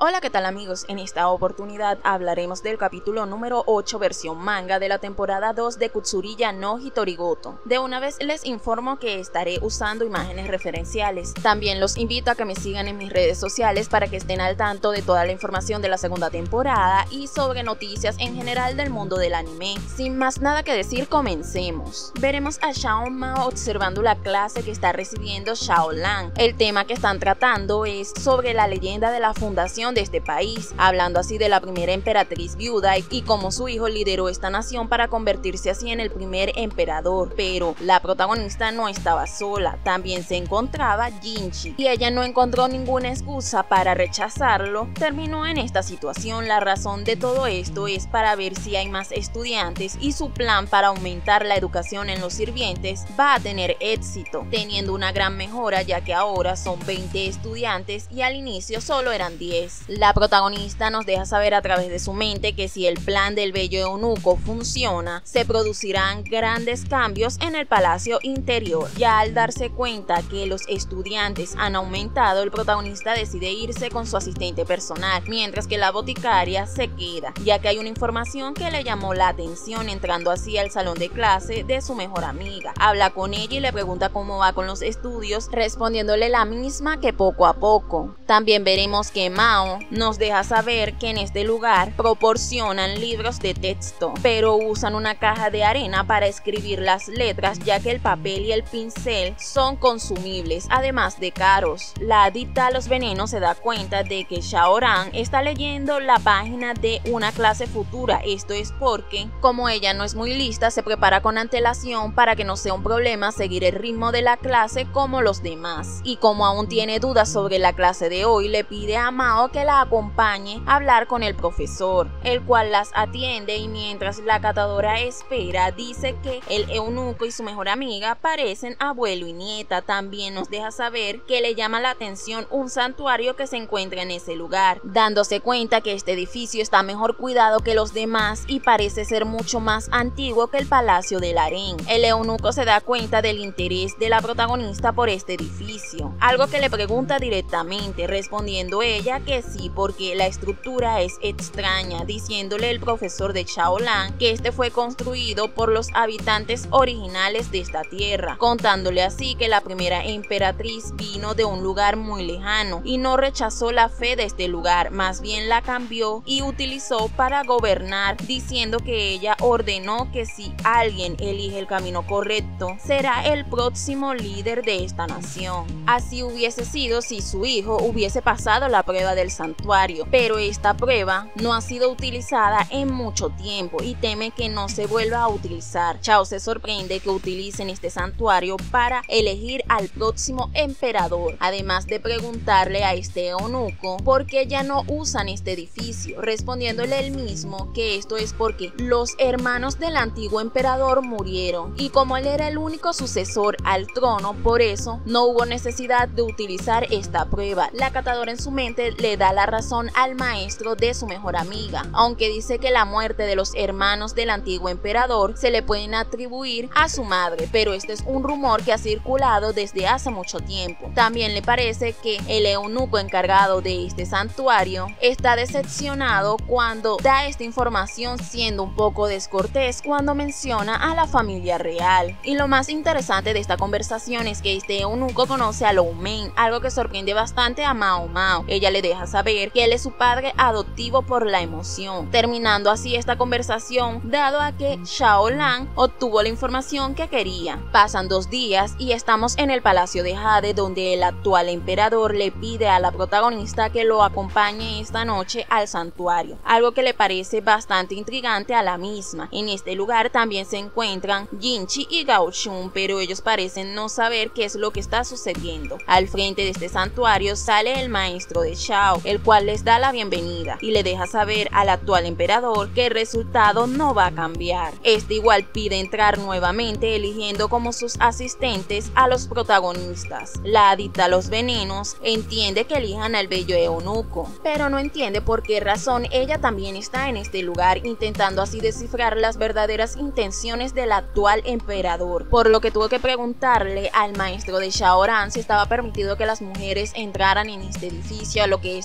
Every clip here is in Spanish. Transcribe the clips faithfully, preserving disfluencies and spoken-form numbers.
Hola, ¿qué tal amigos? En esta oportunidad hablaremos del capítulo número ocho versión manga de la temporada dos de Kutsuruya no Hitorigoto. De una vez les informo que estaré usando imágenes referenciales. También los invito a que me sigan en mis redes sociales para que estén al tanto de toda la información de la segunda temporada y sobre noticias en general del mundo del anime. Sin más nada que decir, comencemos. Veremos a Xiao Mao observando la clase que está recibiendo Xiao Lan. El tema que están tratando es sobre la leyenda de la fundación de este país, hablando así de la primera emperatriz viuda y cómo su hijo lideró esta nación para convertirse así en el primer emperador. Pero la protagonista no estaba sola, también se encontraba Jinchi y ella no encontró ninguna excusa para rechazarlo. Terminó en esta situación. La razón de todo esto es para ver si hay más estudiantes y su plan para aumentar la educación en los sirvientes va a tener éxito, teniendo una gran mejora ya que ahora son veinte estudiantes y al inicio solo eran diez. La protagonista nos deja saber a través de su mente que si el plan del bello eunuco funciona, se producirán grandes cambios en el palacio interior. Ya al darse cuenta que los estudiantes han aumentado, el protagonista decide irse con su asistente personal, mientras que la boticaria se queda, ya que hay una información que le llamó la atención, entrando así al salón de clase de su mejor amiga. Habla con ella y le pregunta cómo va con los estudios, respondiéndole la misma que poco a poco. También veremos que Mao nos deja saber que en este lugar proporcionan libros de texto, pero usan una caja de arena para escribir las letras, ya que el papel y el pincel son consumibles, además de caros. La adicta a los venenos se da cuenta de que Xiaoran está leyendo la página de una clase futura. Esto es porque, como ella no es muy lista, se prepara con antelación para que no sea un problema seguir el ritmo de la clase como los demás. Y como aún tiene dudas sobre la clase de hoy, le pide a Mao que la acompañe a hablar con el profesor, el cual las atiende, y mientras la catadora espera dice que el eunuco y su mejor amiga parecen abuelo y nieta. También nos deja saber que le llama la atención un santuario que se encuentra en ese lugar, dándose cuenta que este edificio está mejor cuidado que los demás y parece ser mucho más antiguo que el palacio del harén. El eunuco se da cuenta del interés de la protagonista por este edificio, algo que le pregunta directamente, respondiendo ella que sí, porque la estructura es extraña, diciéndole el profesor de Xiao Lan que este fue construido por los habitantes originales de esta tierra, contándole así que la primera emperatriz vino de un lugar muy lejano y no rechazó la fe de este lugar, más bien la cambió y utilizó para gobernar, diciendo que ella ordenó que si alguien elige el camino correcto, será el próximo líder de esta nación. Así hubiese sido si su hijo hubiese pasado la prueba del santuario, pero esta prueba no ha sido utilizada en mucho tiempo y teme que no se vuelva a utilizar. Chao se sorprende que utilicen este santuario para elegir al próximo emperador, además de preguntarle a este eunuco por qué ya no usan este edificio, respondiéndole él mismo que esto es porque los hermanos del antiguo emperador murieron y como él era el único sucesor al trono, por eso no hubo necesidad de utilizar esta prueba. La catadora en su mente le da la razón al maestro de su mejor amiga, aunque dice que la muerte de los hermanos del antiguo emperador se le pueden atribuir a su madre, pero este es un rumor que ha circulado desde hace mucho tiempo. También le parece que el eunuco encargado de este santuario está decepcionado cuando da esta información, siendo un poco descortés cuando menciona a la familia real. Y lo más interesante de esta conversación es que este eunuco conoce a Lou Men, algo que sorprende bastante a Mao Mao. Ella le deja saber que él es su padre adoptivo por la emoción, terminando así esta conversación dado a que Xiao Lan obtuvo la información que quería. Pasan dos días y estamos en el palacio de Jade, donde el actual emperador le pide a la protagonista que lo acompañe esta noche al santuario, algo que le parece bastante intrigante a la misma. En este lugar también se encuentran Jinchi y Gao Chun, pero ellos parecen no saber qué es lo que está sucediendo. Al frente de este santuario sale el maestro de Xiao, el cual les da la bienvenida y le deja saber al actual emperador que el resultado no va a cambiar. Este igual pide entrar nuevamente, eligiendo como sus asistentes a los protagonistas. La adicta a los venenos entiende que elijan al bello eunuco, pero no entiende por qué razón ella también está en este lugar, intentando así descifrar las verdaderas intenciones del actual emperador, por lo que tuvo que preguntarle al maestro de Xiaoran si estaba permitido que las mujeres entraran en este edificio, a lo que este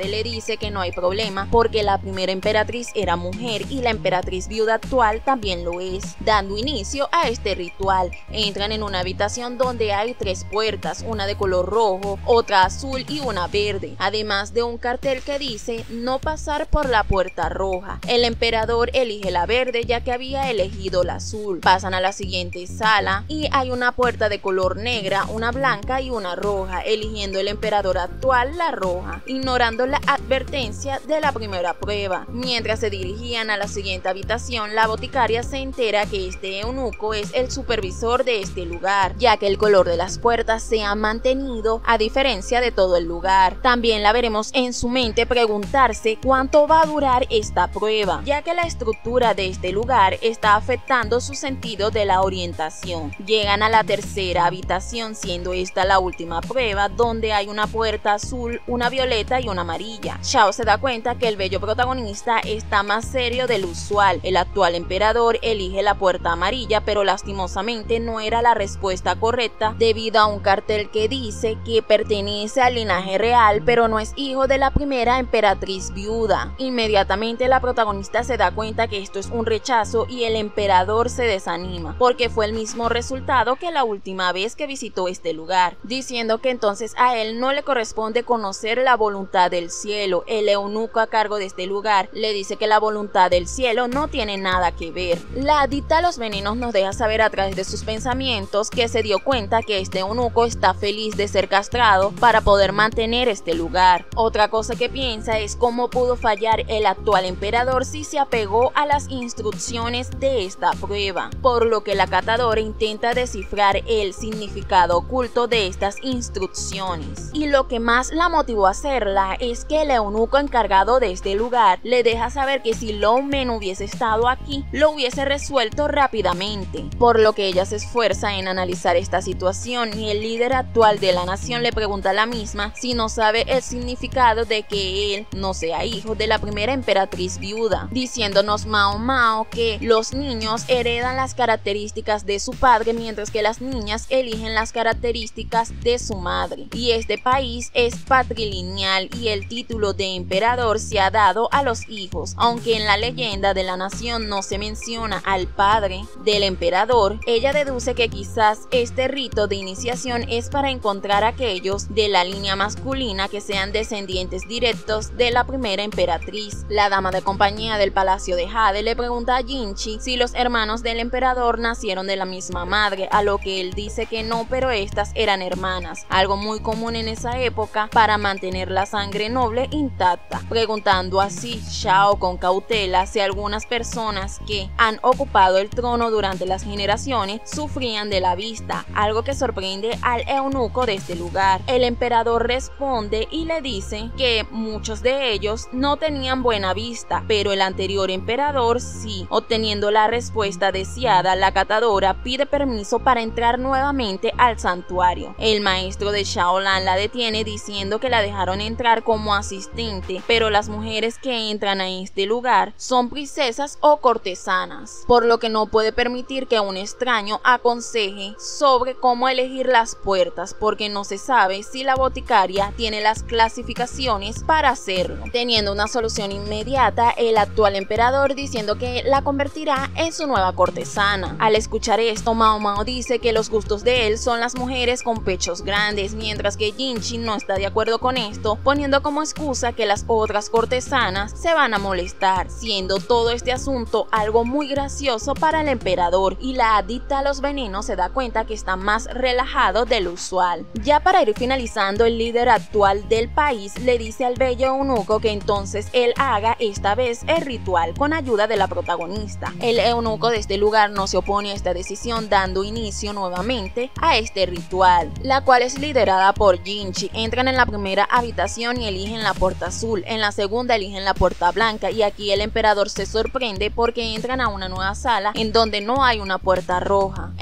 Este le dice que no hay problema porque la primera emperatriz era mujer y la emperatriz viuda actual también lo es. Dando inicio a este ritual, entran en una habitación donde hay tres puertas, una de color rojo, otra azul y una verde, además de un cartel que dice no pasar por la puerta roja. El emperador elige la verde ya que había elegido la azul. Pasan a la siguiente sala y hay una puerta de color negra, una blanca y una roja, eligiendo el emperador actual la roja, ignorando la advertencia de la primera prueba. Mientras se dirigían a la siguiente habitación, la boticaria se entera que este eunuco es el supervisor de este lugar, ya que el color de las puertas se ha mantenido a diferencia de todo el lugar. También la veremos en su mente preguntarse cuánto va a durar esta prueba, ya que la estructura de este lugar está afectando su sentido de la orientación. Llegan a la tercera habitación, siendo esta la última prueba, donde hay una puerta azul, una violeta y una amarilla. Xiao se da cuenta que el bello protagonista está más serio del usual. El actual emperador elige la puerta amarilla, pero lastimosamente no era la respuesta correcta debido a un cartel que dice que pertenece al linaje real, pero no es hijo de la primera emperatriz viuda. Inmediatamente la protagonista se da cuenta que esto es un rechazo y el emperador se desanima, porque fue el mismo resultado que la última vez que visitó este lugar, diciendo que entonces a él no le corresponde conocer la voluntad del cielo. El eunuco a cargo de este lugar le dice que la voluntad del cielo no tiene nada que ver. La adicta a los venenos nos deja saber a través de sus pensamientos que se dio cuenta que este eunuco está feliz de ser castrado para poder mantener este lugar. Otra cosa que piensa es cómo pudo fallar el actual emperador si se apegó a las instrucciones de esta prueba, por lo que la catadora intenta descifrar el significado oculto de estas instrucciones. Y lo que más la motivó a hacerla es que el eunuco encargado de este lugar le deja saber que si Longmen hubiese estado aquí, lo hubiese resuelto rápidamente, por lo que ella se esfuerza en analizar esta situación y el líder actual de la nación le pregunta a la misma si no sabe el significado de que él no sea hijo de la primera emperatriz viuda, diciéndonos Mao Mao que los niños heredan las características de su padre mientras que las niñas eligen las características de su madre, y este país es patrilineal y el título de emperador se ha dado a los hijos. Aunque en la leyenda de la nación no se menciona al padre del emperador, ella deduce que quizás este rito de iniciación es para encontrar a aquellos de la línea masculina que sean descendientes directos de la primera emperatriz. La dama de compañía del palacio de Jade le pregunta a Jinchi si los hermanos del emperador nacieron de la misma madre, a lo que él dice que no, pero estas eran hermanas, algo muy común en esa época para mantener la sangre noble intacta, preguntando así Xiao con cautela si algunas personas que han ocupado el trono durante las generaciones sufrían de la vista, algo que sorprende al eunuco de este lugar. El emperador responde y le dice que muchos de ellos no tenían buena vista, pero el anterior emperador sí. Obteniendo la respuesta deseada, la catadora pide permiso para entrar nuevamente al santuario. El maestro de Shaolan la detiene diciendo que la dejaron entrar como asistente, pero las mujeres que entran a este lugar son princesas o cortesanas, por lo que no puede permitir que un extraño aconseje sobre cómo elegir las puertas, porque no se sabe si la boticaria tiene las clasificaciones para hacerlo, teniendo una solución inmediata el actual emperador diciendo que la convertirá en su nueva cortesana. Al escuchar esto, Mao Mao dice que los gustos de él son las mujeres con pechos grandes, mientras que Jinchi no está de acuerdo con esto, poniendo como excusa que las otras cortesanas se van a molestar, siendo todo este asunto algo muy gracioso para el emperador, y la adicta a los venenos se da cuenta que está más relajado del usual. Ya para ir finalizando, el líder actual del país le dice al bello eunuco que entonces él haga esta vez el ritual con ayuda de la protagonista. El eunuco de este lugar no se opone a esta decisión, dando inicio nuevamente a este ritual, la cual es liderada por Jinchi. Entran en la primera habitación y eligen la puerta azul, en la segunda eligen la puerta blanca, y aquí el emperador se sorprende porque entran a una nueva sala en donde no hay una puerta roja.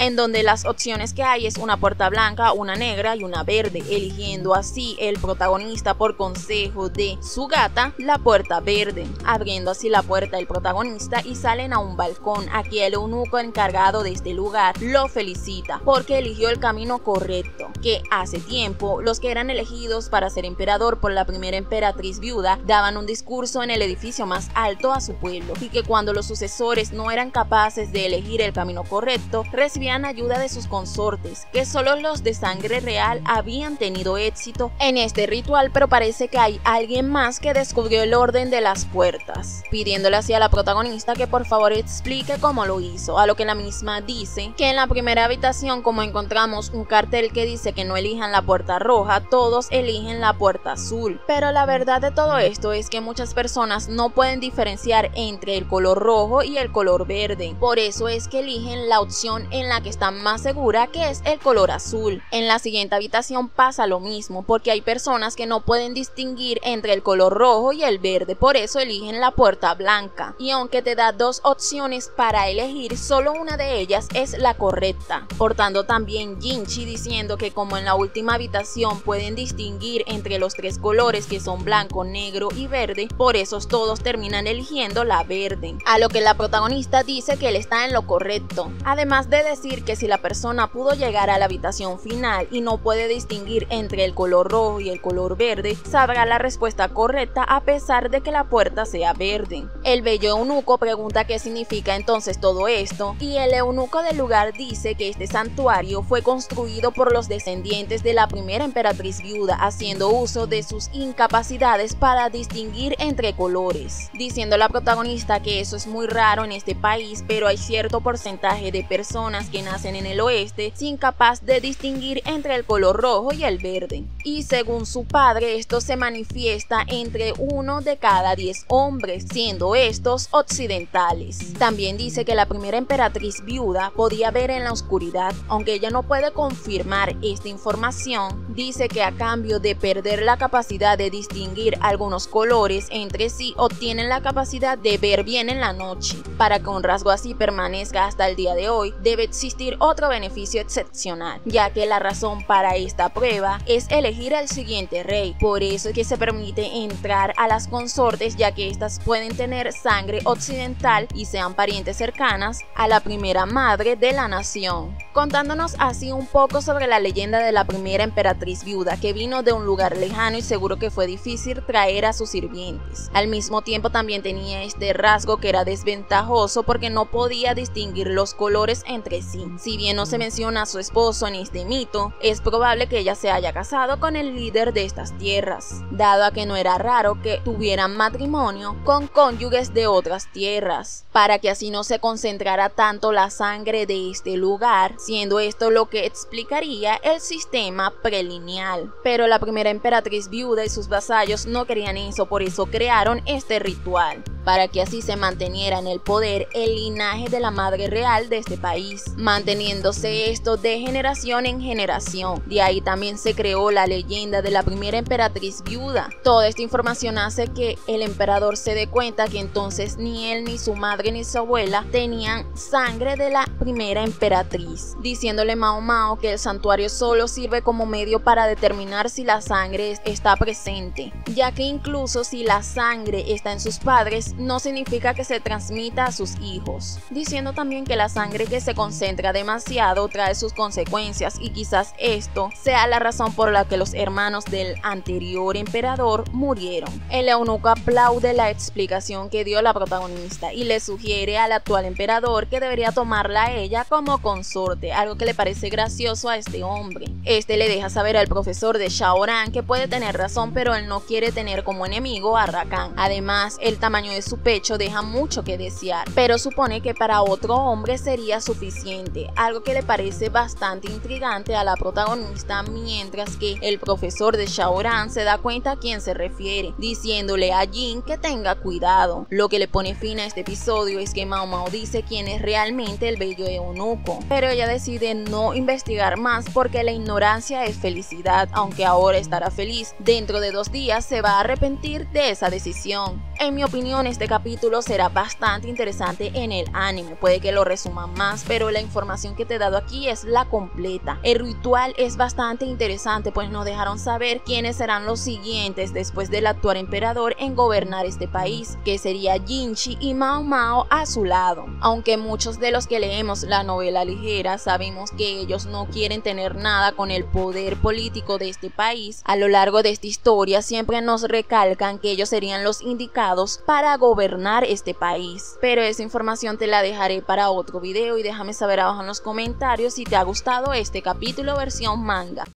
en donde las opciones que hay es una puerta blanca, una negra y una verde, eligiendo así el protagonista por consejo de su gata la puerta verde, abriendo así la puerta el protagonista y salen a un balcón. Aquí el eunuco encargado de este lugar lo felicita porque eligió el camino correcto, que hace tiempo los que eran elegidos para ser emperador por la primera emperatriz viuda daban un discurso en el edificio más alto a su pueblo, y que cuando los sucesores no eran capaces de elegir el camino correcto, recibían ayuda de sus consortes, que solo los de sangre real habían tenido éxito en este ritual. Pero parece que hay alguien más que descubrió el orden de las puertas, pidiéndole así a la protagonista que por favor explique cómo lo hizo, a lo que la misma dice que en la primera habitación, como encontramos un cartel que dice que no elijan la puerta roja, todos eligen la puerta azul. Pero la verdad de todo esto es que muchas personas no pueden diferenciar entre el color rojo y el color verde, por eso es que eligen la opción en la que están más segura, que es el color azul. En la siguiente habitación pasa lo mismo, porque hay personas que no pueden distinguir entre el color rojo y el verde, por eso eligen la puerta blanca, y aunque te da dos opciones para elegir, solo una de ellas es la correcta, portando también Jinchi diciendo que como en la última habitación pueden distinguir entre los tres colores que son blanco, negro y verde, por eso todos terminan eligiendo la verde, a lo que la protagonista dice que él está en lo correcto, además de decir que si la persona pudo llegar a la habitación final y no puede distinguir entre el color rojo y el color verde, sabrá la respuesta correcta a pesar de que la puerta sea verde. El bello eunuco pregunta qué significa entonces todo esto, y el eunuco del lugar dice que este santuario fue construido por los descendientes de la primera emperatriz viuda, haciendo uso de sus incapacidades para distinguir entre colores, diciendo la protagonista que eso es muy raro en este país, pero hay cierto porcentaje de personas que nacen en el oeste sin capaz de distinguir entre el color rojo y el verde, y según su padre esto se manifiesta entre uno de cada diez hombres, siendo estos occidentales. También dice que la primera emperatriz viuda podía ver en la oscuridad, aunque ella no puede confirmar esta información. Dice que a cambio de perder la capacidad de distinguir algunos colores entre sí, obtienen la capacidad de ver bien en la noche. Para que un rasgo así permanezca hasta el día de hoy, debe existir otro beneficio excepcional, ya que la razón para esta prueba es elegir al siguiente rey. Por eso es que se permite entrar a las consortes, ya que estas pueden tener sangre occidental y sean parientes cercanas a la primera madre de la nación, contándonos así un poco sobre la leyenda de la primera emperatriz viuda, que vino de un lugar lejano y seguro que fue difícil traer a sus sirvientes. Al mismo tiempo también tenía este rasgo que era desventajoso porque no podía distinguir los colores entre sí. Si bien no se menciona a su esposo en este mito, es probable que ella se haya casado con el líder de estas tierras, dado a que no era raro que tuvieran matrimonio con cónyuges de otras tierras, para que así no se concentrara tanto la sangre de este lugar, siendo esto lo que explicaría el sistema prelineal. Pero la primera emperatriz viuda y sus vasallos no querían eso, por eso crearon este ritual, para que así se manteniera en el poder el linaje de la madre real de este país, manteniéndose esto de generación en generación. De ahí también se creó la leyenda de la primera emperatriz viuda. Toda esta información hace que el emperador se dé cuenta que entonces ni él, ni su madre, ni su abuela tenían sangre de la primera emperatriz, diciéndole Mao Mao que el santuario solo sirve como medio para determinar si la sangre está presente, ya que incluso si la sangre está en sus padres, no significa que se transmita a sus hijos, diciendo también que la sangre que se concentra demasiado trae sus consecuencias, y quizás esto sea la razón por la que los hermanos del anterior emperador murieron. El eunuco aplaude la explicación que dio la protagonista y le sugiere al actual emperador que debería tomarla a ella como consorte, algo que le parece gracioso a este hombre. Este le deja saber al profesor de Shaoran que puede tener razón, pero él no quiere tener como enemigo a Rakan. Además, el tamaño de su pecho deja mucho que desear, pero supone que para otro hombre sería suficiente, algo que le parece bastante intrigante a la protagonista, mientras que el profesor de Shaoran se da cuenta a quién se refiere, diciéndole a Jin que tenga cuidado. Lo que le pone fin a este episodio es que Mao Mao dice quién es realmente el bello eunuco, pero ella decide no investigar más porque la ignorancia es felicidad. Aunque ahora estará feliz, dentro de dos días se va a arrepentir de esa decisión. En mi opinión, este capítulo será bastante interesante en el anime, puede que lo resuman más, pero la información que te he dado aquí es la completa. El ritual es bastante interesante, pues nos dejaron saber quiénes serán los siguientes después del actual emperador en gobernar este país, que sería Jinchi y Mao Mao a su lado. Aunque muchos de los que leemos la novela ligera sabemos que ellos no quieren tener nada con el poder político de este país, a lo largo de esta historia siempre nos recalcan que ellos serían los indicados para gobernar este país. Pero esa información te la dejaré para otro video y déjame saber abajo en los comentarios si te ha gustado este capítulo versión manga.